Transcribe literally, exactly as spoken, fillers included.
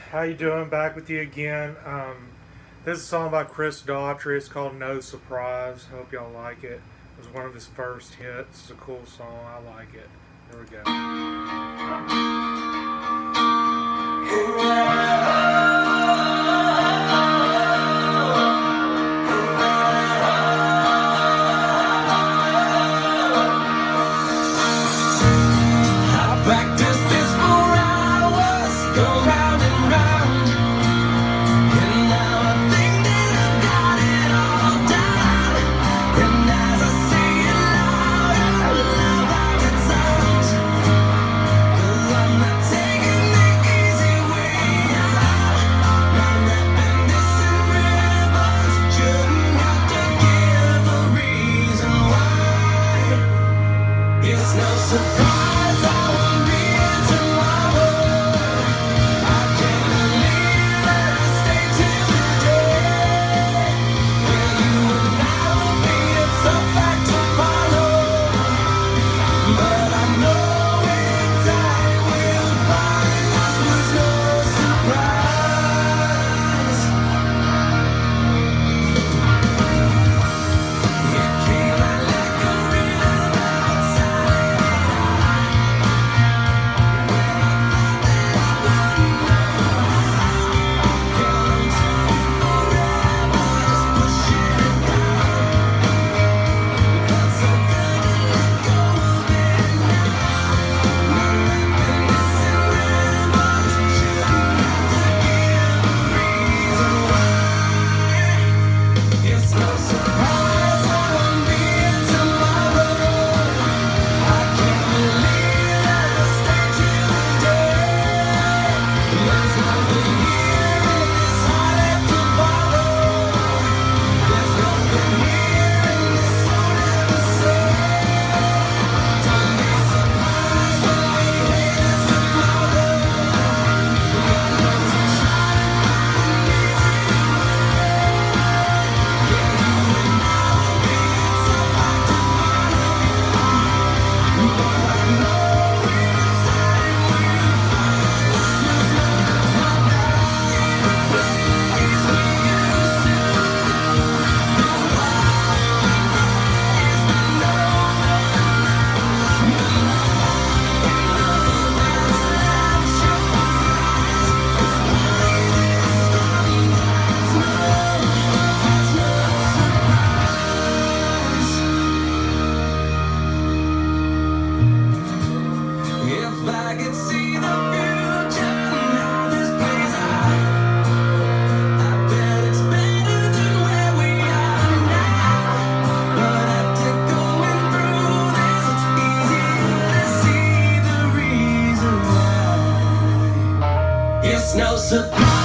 How you doing? Back with you again. Um, this is a song by Chris Daughtry. It's called No Surprise. Hope y'all like it. It was one of his first hits. It's a cool song. I like it. Here we go. It's no surprise I won't be here tomorrow. I can't believe that I stayed till today. Where you and I will be, it's a fact to follow. But I know in time we'll find this was no surprise. It came out like a rhythm outside. It's no surprise I won't be here tomorrow. I can't believe that I stayed till today. There's nothing here in this heart left to borrow. There's nothing here in this soul ever say. Don't be surprised when we hear this tomorrow. We are going to try to find an easy way. Yeah, you and I will be, it's a fact to follow. But I know in time we'll find this was no surprise. We used to know why is the no one knows. If I could see the future and how this plays out, I bet it's better than where we are now. But after going through this, it's easier to see the reason why. It's no surprise.